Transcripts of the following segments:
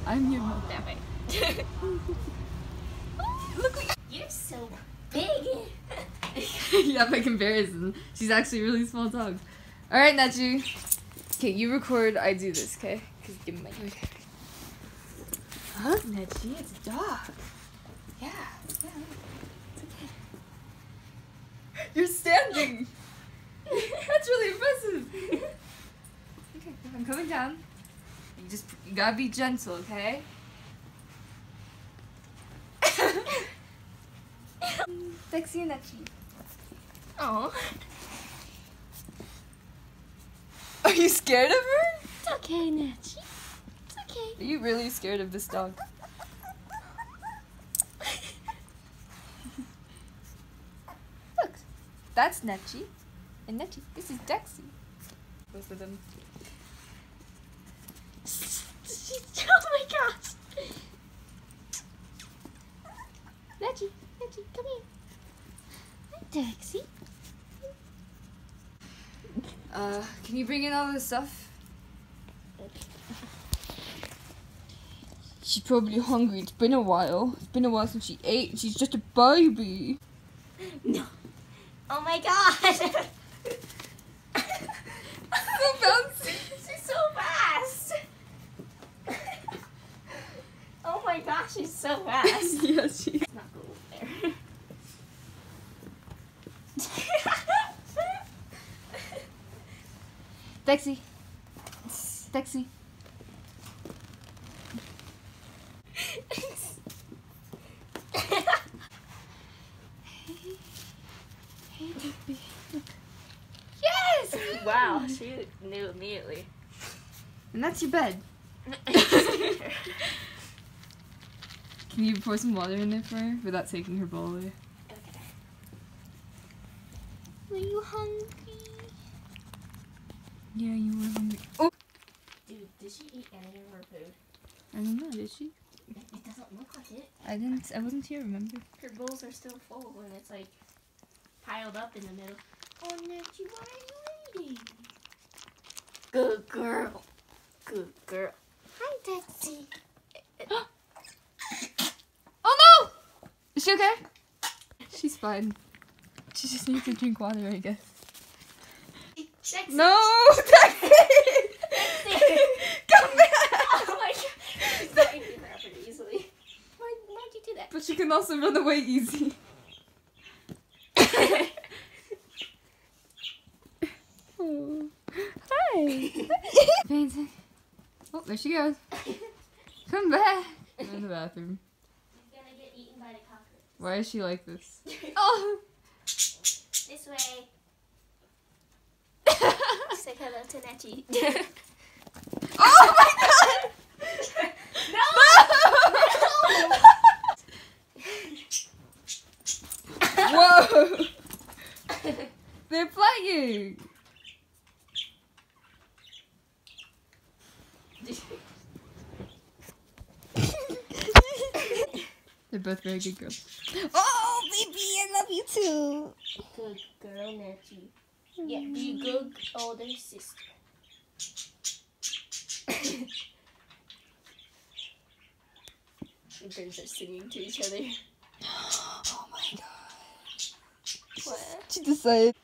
I'm your mother. That way. Look what You're so big. yeah, by comparison. She's actually a really small dog. Alright, Nechi. Okay, you record, I do this, okay? Because give me my mic. Huh, Nechi? It's a dog. Yeah. It's okay. You're standing! That's really impressive! Okay, I'm coming down. You gotta be gentle, okay? Dexy and Nechi. Oh. Are you scared of her? It's okay, Nechi. It's okay. Are you really scared of this dog? Look, that's Nechi. And Nechi, this is Dexy. Both of them. Oh my gosh. Nechi, come here. Hi, Dexy. Can you bring in all this stuff? She's probably hungry. It's been a while. It's been a while since she ate. She's just a baby. No. Oh my gosh. So bouncy. She's so fast. Oh my gosh, she's so fast. Yeah, she. Let's not go over there. Dexy. Dexy. Hey, baby. Yes! Wow, she knew immediately. And that's your bed. Can you pour some water in there for her without taking her bowl away? Okay. Were you hungry? Yeah, you were hungry. Oh! Dude, did she eat any of her food? I don't know, did she? It doesn't look like it. I wasn't here, remember? Her bowls are still full and it's like piled up in the middle. Oh, Nechi, why are you eating? Good girl. Good girl. Hi, Dexy. Oh no! Is she okay? She's fine. She just needs to drink water, I guess. Dexy. No! Dexy! Come back! Oh my god. She's not eating that pretty easily. Why'd you do that? But she can also run away easy. Oh. Hi! Painting. Oh, there she goes. Come back! I'm in the bathroom. She's gonna get eaten by the cockroach. Why is she like this? Oh! This way. Say hello to Nechi. Oh my god! No! Whoa! They're playing! They're both very good girls. Oh, baby, I love you too! Good girl, Nechi. Yeah, be good older sister. The birds are singing to each other. Oh my god. What? She decided.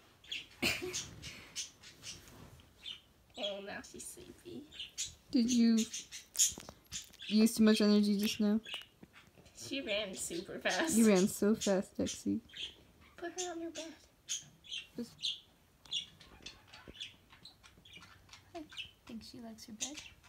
Oh, now she's sleepy. Did you use too much energy just now? She ran super fast. You ran so fast, Dexy. Put her on your bed. I think she likes her bed.